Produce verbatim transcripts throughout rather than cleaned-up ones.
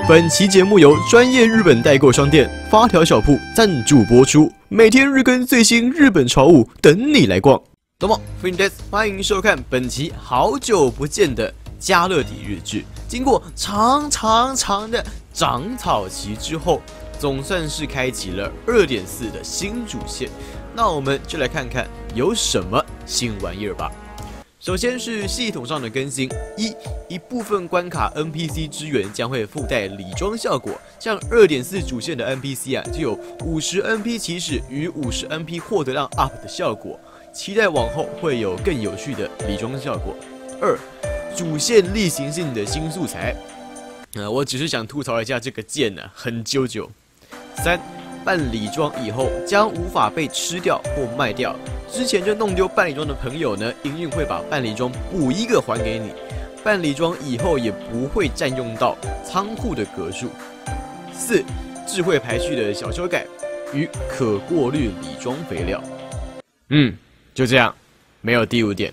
本期节目由专业日本代购商店发条小铺赞助播出，每天日更最新日本潮物，等你来逛。どうも，欢迎收看本期好久不见的加勒底日志。经过长长长的长草期之后，总算是开启了 二点四 的新主线。那我们就来看看有什么新玩意儿吧。首先是系统上的更新，一一部分关卡 N P C 支援将会附带礼装效果，像 二点四 主线的 N P C 啊，就有五十 N P 起始与五十 N P 获得量 up 的效果，期待往后会有更有趣的礼装效果。二，主线例行性的新素材，呃，我只是想吐槽一下这个剑呢、啊，很啾啾。三，办礼装以后将无法被吃掉或卖掉。之前就弄丢办理装的朋友呢，营运会把办理装补一个还给你。办理装以后也不会占用到仓库的格数。四，智慧排序的小修改与可过滤礼装肥料。嗯，就这样，没有第五点。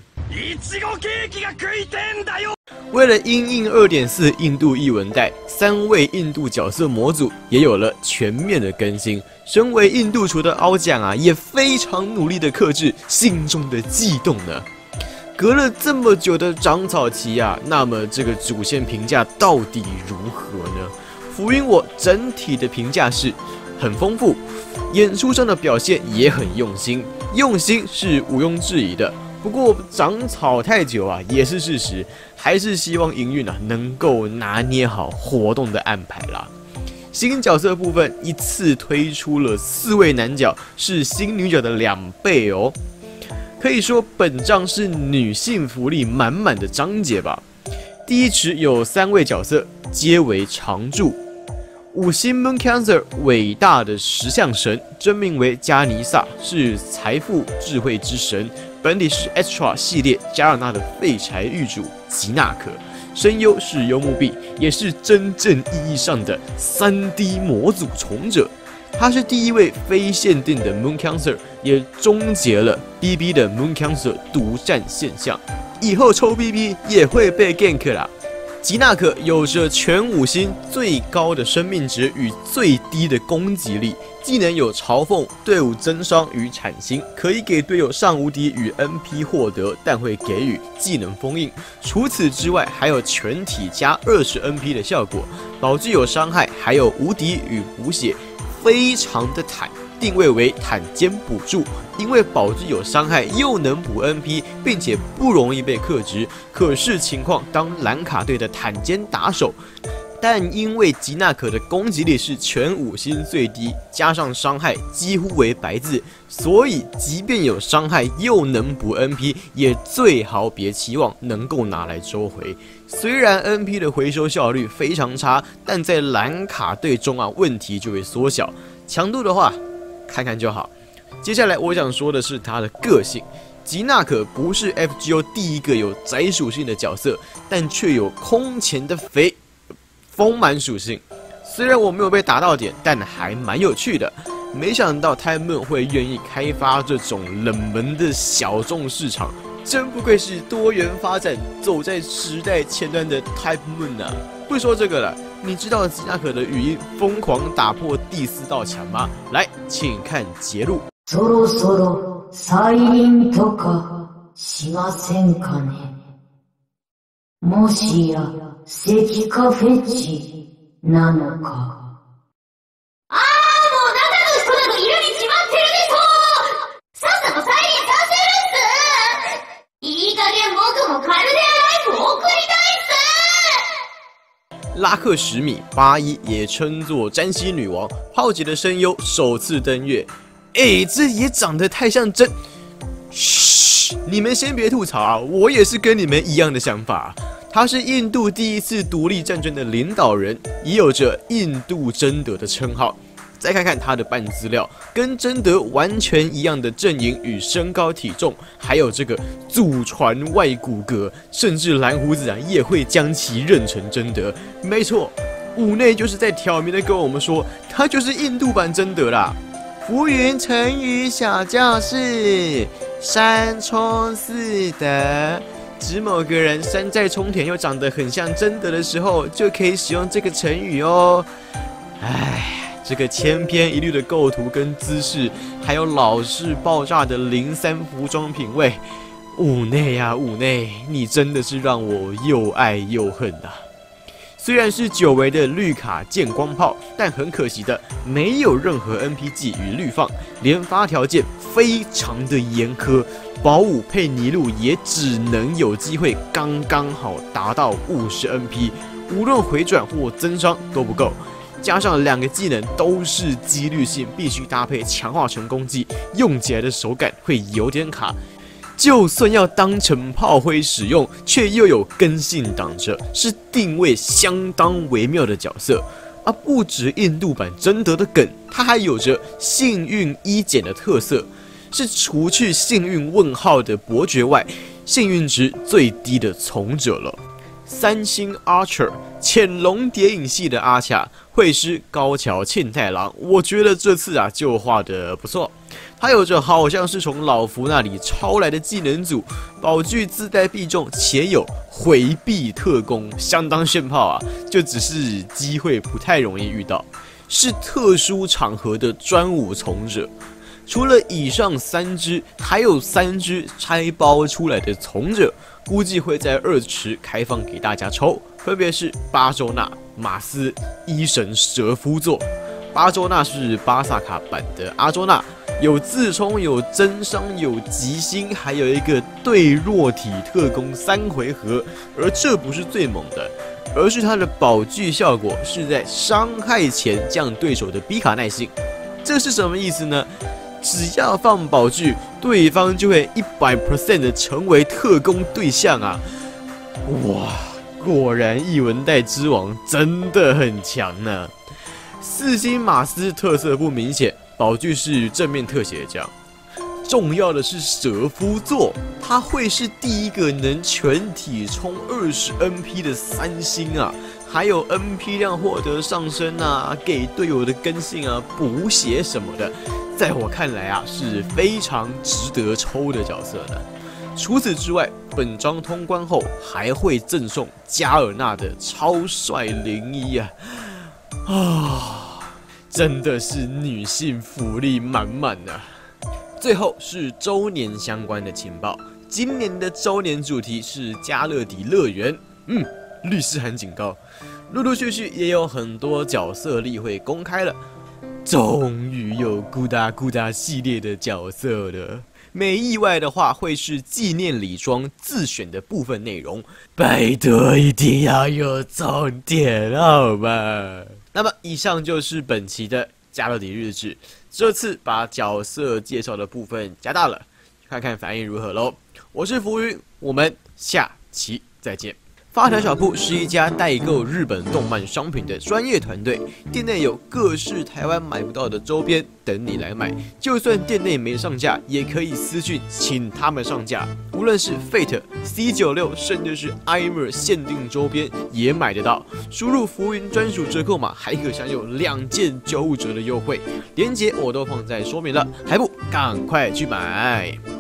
为了因应 二点四 印度译文带，三位印度角色模组也有了全面的更新。身为印度厨的凹酱啊，也非常努力的克制心中的悸动呢。隔了这么久的长草期啊，那么这个主线评价到底如何呢？福音我整体的评价是很丰富，演出上的表现也很用心，用心是毋庸置疑的。不过长草太久啊，也是事实，还是希望营运啊能够拿捏好活动的安排啦。新角色部分一次推出了四位男角，是新女角的两倍哦。可以说本章是女性福利满满的章节吧。第一池有三位角色，皆为常驻。五星 Moon Cancer 伟大的石像神，真名为加尼萨，是财富智慧之神。本体是 Extra 系列加尔纳的废柴狱主吉纳可，声优是幽木碧，也是真正意义上的 三 D 模组重者。他是第一位非限定的 Moon Cancer， 也终结了 B B 的 Moon Cancer 独占现象。以后抽 B B 也会被 gank 啦。吉纳可有着全五星最高的生命值与最低的攻击力，技能有嘲讽、队伍增伤与产星，可以给队友上无敌与 N P 获得，但会给予技能封印。除此之外，还有全体加二十 N P 的效果，保具有伤害，还有无敌与补血，非常的坦。定位为坦肩补助，因为保具有伤害又能补 N P， 并且不容易被克制。可是情况当蓝卡队的坦肩打手，但因为吉纳可的攻击力是全五星最低，加上伤害几乎为白字，所以即便有伤害又能补 N P， 也最好别期望能够拿来收回。虽然 N P 的回收效率非常差，但在蓝卡队中啊，问题就会缩小。强度的话，看看就好。接下来我想说的是他的个性。吉纳可不是 F G O 第一个有宅属性的角色，但却有空前的肥丰满属性。虽然我没有被打到点，但还蛮有趣的。没想到 Type Moon 会愿意开发这种冷门的小众市场，真不愧是多元发展、走在时代前端的 Type Moon 啊！不说这个了。你知道吉纳可的语音疯狂打破第四道墙吗？来，请看节录。そろそろサイレント化しませんかね。もしや石化フェチなのか。ああ、もう中の人などいるに決まってるでしょう。さっさとサイレンさせるっす。いい加減僕もカルデアライフ送りたいっす。拉克什米八一也称作詹西女王，炮姐的声优首次登月。哎，这也长得太像真……嘘，你们先别吐槽啊，我也是跟你们一样的想法。他是印度第一次独立战争的领导人，也有着印度贞德的称号。再看看他的半资料，跟贞德完全一样的阵营与身高体重，还有这个祖传外骨骼，甚至蓝胡子啊也会将其认成贞德。没错，五内就是在挑明的跟我们说，他就是印度版贞德啦。浮云成语小教室，山冲四德， 指某个人山寨冲田又长得很像真的的时候，就可以使用这个成语哦。唉，这个千篇一律的构图跟姿势，还有老是爆炸的零三服装品味，五内呀五内，你真的是让我又爱又恨呐、啊。虽然是久违的绿卡剑光炮，但很可惜的，没有任何 N P G 与绿放，连发条件非常的严苛，宝武配尼禄也只能有机会刚刚好达到五十 N P， 无论回转或增伤都不够。加上两个技能都是几率性，必须搭配强化成功技，用起来的手感会有点卡。就算要当成炮灰使用，却又有根性挡着，是定位相当微妙的角色。啊，不止印度版贞德的梗，它还有着幸运一减的特色，是除去幸运问号的伯爵外，幸运值最低的从者了。三星 Archer 潜龙谍影系的阿卡会师高桥庆太郎，我觉得这次啊就画得不错。他有着好像是从老福那里抄来的技能组，宝具自带必中，且有回避特攻，相当炫炮啊！就只是机会不太容易遇到，是特殊场合的专武从者。除了以上三只，还有三只拆包出来的从者，估计会在二池开放给大家抽，分别是巴周纳、马斯、医神蛇夫座。巴周纳是巴萨卡版的阿周纳，有自冲、有增伤、有极星，还有一个对弱体特攻三回合。而这不是最猛的，而是它的宝具效果是在伤害前降对手的逼卡耐性。这是什么意思呢？只要放宝具，对方就会 百分之百 的成为特攻对象啊！哇，果然艺文代之王真的很强呢。四星马斯特色不明显，宝具是正面特写这样。重要的是蛇夫座，他会是第一个能全体冲二十 N P 的三星啊，还有 N P 量获得上升啊，给队友的根性啊、补血什么的，在我看来啊是非常值得抽的角色的。除此之外，本章通关后还会赠送加尔纳的超帅零一啊！啊，真的是女性福利满满啊！最后是周年相关的情报，今年的周年主题是加勒底乐园。嗯，律师函警告，陆陆续续也有很多角色例会公开了，终于有咕哒咕哒系列的角色了。没意外的话，会是纪念礼装自选的部分内容，拜托一定要有重点好吗？那么以上就是本期的加勒底日志，这次把角色介绍的部分加大了，看看反应如何喽。我是浮云，我们下期再见。发条小铺是一家代购日本动漫商品的专业团队，店内有各式台湾买不到的周边等你来买。就算店内没上架，也可以私讯请他们上架。无论是 Fate、C 九十六，甚至是 Aimer 限定周边也买得到。输入浮云专属折扣码，还可享有两件九五折的优惠。链接我都放在说明了，还不赶快去买？